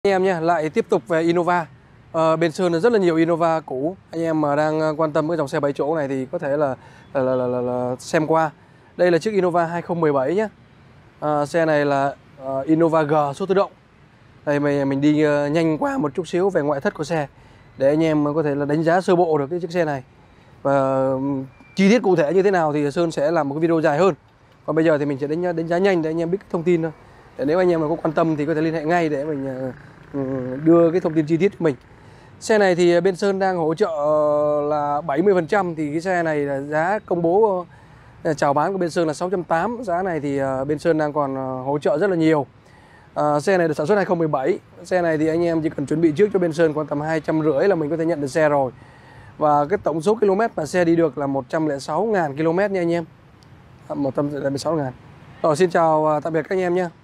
Anh em nhé, lại tiếp tục về Innova. Bên Sơn rất là nhiều Innova cũ. Anh em mà đang quan tâm cái dòng xe 7 chỗ này thì có thể là xem qua. Đây là chiếc Innova 2017 nhé. Xe này là Innova G số tự động. Đây mình đi nhanh qua một chút xíu về ngoại thất của xe để anh em có thể là đánh giá sơ bộ được cái chiếc xe này. Và chi tiết cụ thể như thế nào thì Sơn sẽ làm một cái video dài hơn. Còn bây giờ thì mình sẽ đánh giá nhanh để anh em biết thông tin thôi. Để nếu anh em mà có quan tâm thì có thể liên hệ ngay để mình đưa cái thông tin chi tiết cho mình. Xe này thì bên Sơn đang hỗ trợ là 70%. Thì cái xe này là giá công bố chào bán của bên Sơn là 680. Giá này thì bên Sơn đang còn hỗ trợ rất là nhiều. Xe này được sản xuất 2017. Xe này thì anh em chỉ cần chuẩn bị trước cho bên Sơn khoảng tầm 250 là mình có thể nhận được xe rồi. Và cái tổng số km mà xe đi được là 106.000 km nha anh em. 106.000. Rồi xin chào tạm biệt các anh em nhé.